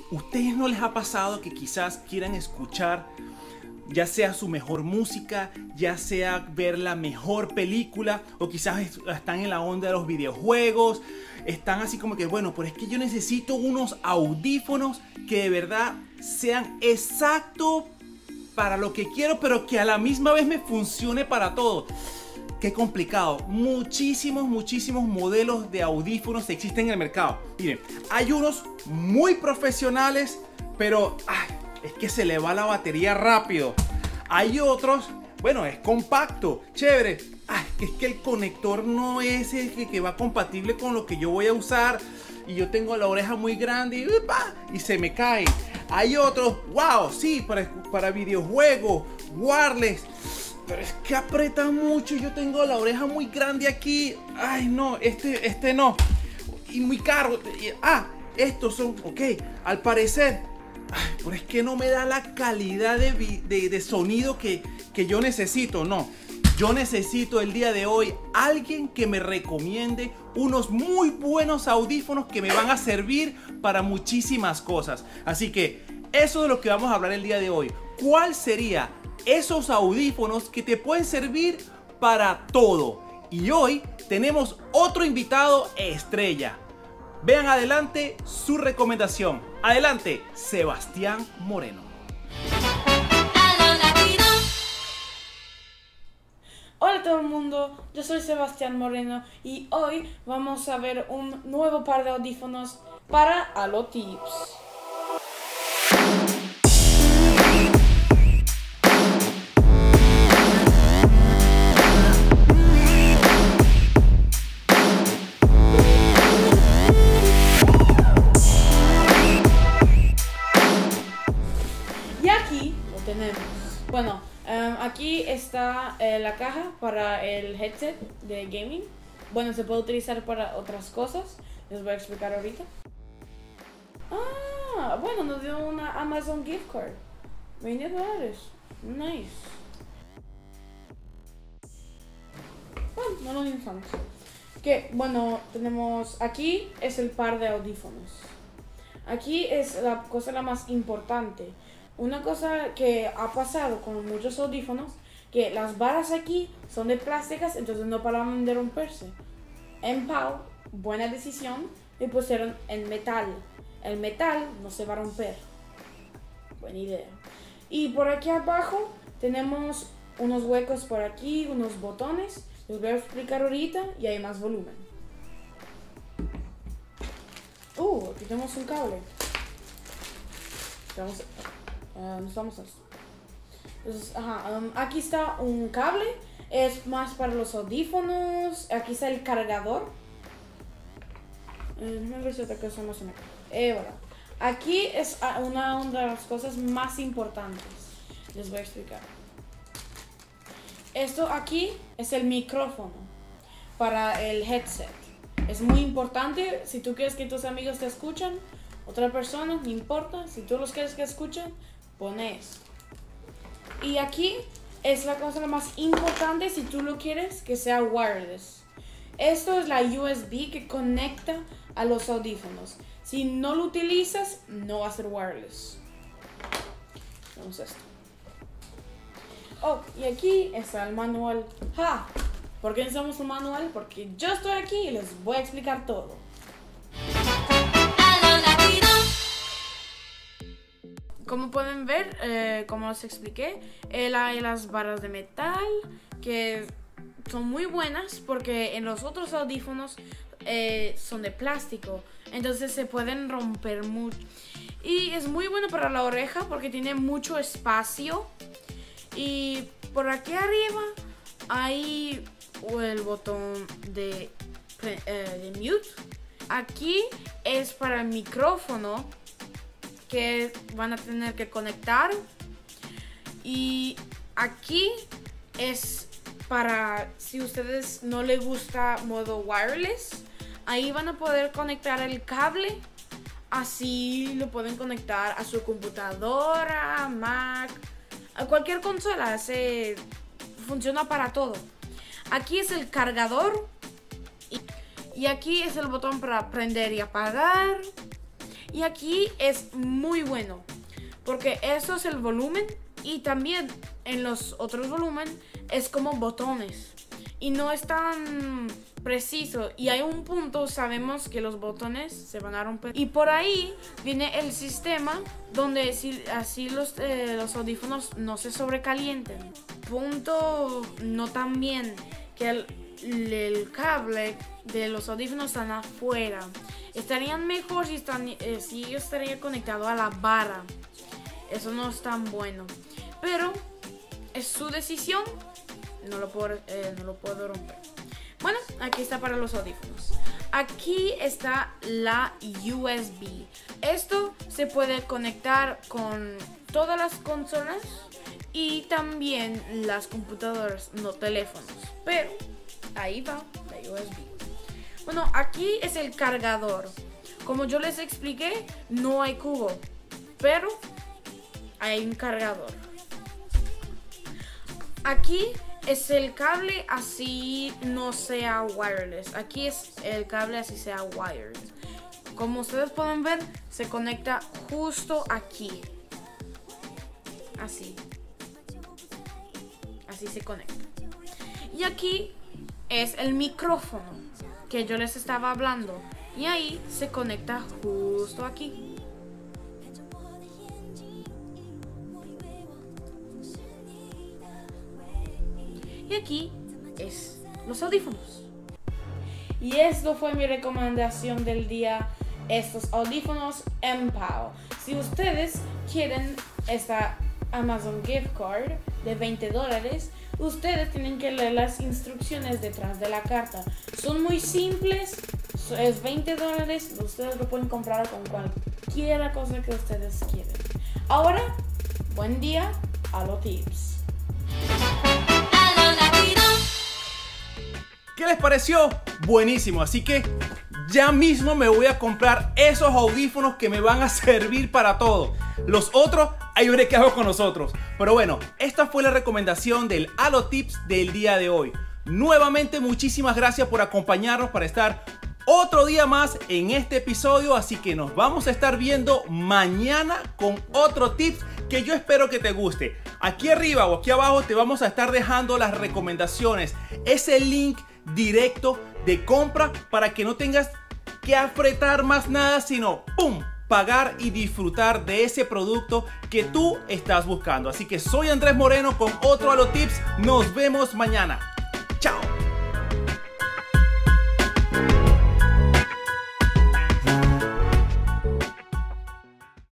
¿Ustedes no les ha pasado que quizás quieran escuchar ya sea su mejor música, ya sea ver la mejor película, o quizás están en la onda de los videojuegos, están así como que, bueno, pero es que yo necesito unos audífonos que de verdad sean exactos para lo que quiero, pero que a la misma vez me funcione para todo? Qué complicado. Muchísimos modelos de audífonos existen en el mercado. Miren, hay unos muy profesionales, pero es que se le va la batería rápido. Hay otros, bueno, es compacto, chévere. Es que el conector no es el que va compatible con lo que yo voy a usar. Y yo tengo la oreja muy grande y se me cae. Hay otros, wow, sí, para videojuegos, wireless. Pero es que aprieta mucho y yo tengo la oreja muy grande aquí. Ay, no, este no. Y muy caro. Estos son, ok, al parecer. Pero es que no me da la calidad de sonido que yo necesito, no. Yo necesito el día de hoy alguien que me recomiende unos muy buenos audífonos que me van a servir para muchísimas cosas. Así que eso es de lo que vamos a hablar el día de hoy. ¿Cuál sería esos audífonos que te pueden servir para todo? Y hoy tenemos otro invitado estrella. Vean adelante su recomendación. Adelante, Sebastián Moreno. Hola a todo el mundo, yo soy Sebastián Moreno y hoy vamos a ver un nuevo par de audífonos para Alotips. Y aquí lo tenemos. Bueno, aquí está la caja para el headset de gaming. Bueno, se puede utilizar para otras cosas. Les voy a explicar ahorita. Bueno, nos dio una Amazon gift card. $20. Nice. Bueno, no lo necesitamos. Que bueno, tenemos aquí es el par de audífonos. Aquí es la cosa la más importante. Una cosa que ha pasado con muchos audífonos, que las varas aquí son de plásticas, entonces no paraban de romperse. En Pau, buena decisión, le pusieron en metal. El metal no se va a romper. Buena idea. Y por aquí abajo tenemos unos huecos por aquí, unos botones. Les voy a explicar ahorita y hay más volumen. Aquí tenemos un cable. Vamos a esto. Entonces, aquí está un cable, es más para los audífonos. Aquí está el cargador. Déjame ver si otra cosa más o menos. Aquí es una de las cosas más importantes. Les voy a explicar. Esto aquí es el micrófono para el headset. Es muy importante si tú quieres que tus amigos te escuchen. Otra persona, no importa. Si tú los quieres que escuchen, pone esto. Y aquí es la cosa más importante si tú lo quieres que sea wireless. Esto es la USB que conecta a los audífonos. Si no lo utilizas, no va a ser wireless. Vamos a esto. Y aquí está el manual. ¿Por qué necesitamos un manual? Porque yo estoy aquí y les voy a explicar todo. Como pueden ver, como les expliqué, hay las barras de metal que son muy buenas porque en los otros audífonos son de plástico, entonces se pueden romper mucho. Y es muy bueno para la oreja porque tiene mucho espacio. Y por aquí arriba hay el botón de mute. Aquí es para el micrófono que van a tener que conectar. Y aquí es para si ustedes no les gusta modo wireless, ahí van a poder conectar el cable. Así lo pueden conectar a su computadora, Mac, a cualquier consola. Funciona para todo. Aquí es el cargador y aquí es el botón para prender y apagar. Y aquí es muy bueno, porque eso es el volumen y también en los otros volúmenes es como botones y no es tan preciso, y hay un punto, sabemos que los botones se van a romper y por ahí viene el sistema donde así los audífonos no se sobrecalienten. Punto no tan bien que el cable de los audífonos están afuera. Estarían mejor si yo estaría conectado a la barra. Eso no es tan bueno, pero es su decisión. No lo puedo romper. Bueno, aquí está para los audífonos. Aquí está la USB. Esto se puede conectar con todas las consolas y también las computadoras, no teléfonos. Pero ahí va la USB. Bueno, aquí es el cargador. Como yo les expliqué, no hay cubo, pero hay un cargador. Aquí es el cable, así no sea wireless. Aquí es el cable, así sea wired. Como ustedes pueden ver, se conecta justo aquí. Así. Así se conecta. Y aquí es el micrófono que yo les estaba hablando. Y ahí se conecta justo aquí. Y aquí es los audífonos. Y esto fue mi recomendación del día, estos audífonos MPOW. Si ustedes quieren esta Amazon gift card de $20, ustedes tienen que leer las instrucciones detrás de la carta. Son muy simples, es $20, ustedes lo pueden comprar con cualquier cosa que ustedes quieran. Ahora, buen día a los tips. ¿Qué les pareció? Buenísimo, así que ya mismo me voy a comprar esos audífonos que me van a servir para todo. Los otros, ahí veré qué hago con los otros. Pero bueno, esta fue la recomendación del Halo Tips del día de hoy. Nuevamente, muchísimas gracias por acompañarnos para estar otro día más en este episodio. Así que nos vamos a estar viendo mañana con otro tips que yo espero que te guste. Aquí arriba o aquí abajo te vamos a estar dejando las recomendaciones, ese link directo de compra para que no tengas que apretar más nada, sino ¡pum!, pagar y disfrutar de ese producto que tú estás buscando. Así que soy Andrés Moreno con otro Halo Tips. Nos vemos mañana. Chao.